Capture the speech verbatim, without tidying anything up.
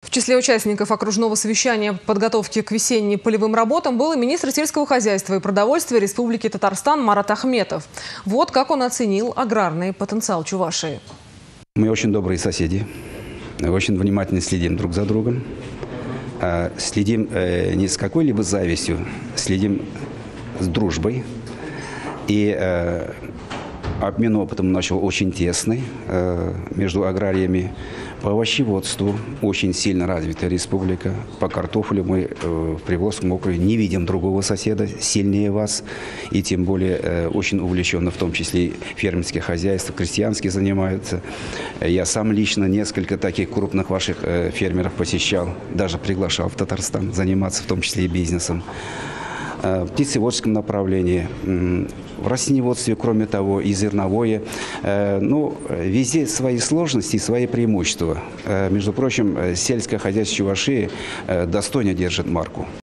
В числе участников окружного совещания по подготовке к весенним полевым работам был и министр сельского хозяйства и продовольствия Республики Татарстан Марат Ахметов. Вот как он оценил аграрный потенциал Чувашии. Мы очень добрые соседи, очень внимательно следим друг за другом. Следим не с какой-либо завистью, следим с дружбой. И обмен опытом начал очень тесный между аграриями. По овощеводству очень сильно развита республика. По картофелю мы в Приволжском округе не видим другого соседа сильнее вас. И тем более очень увлеченно, в том числе и фермерские хозяйства, крестьянские занимаются. Я сам лично несколько таких крупных ваших фермеров посещал, даже приглашал в Татарстан заниматься, в том числе и бизнесом. В птицеводческом направлении, в растениеводстве, кроме того, и зерновое. Ну, везде свои сложности и свои преимущества. Между прочим, сельское хозяйство Чувашии достойно держит марку.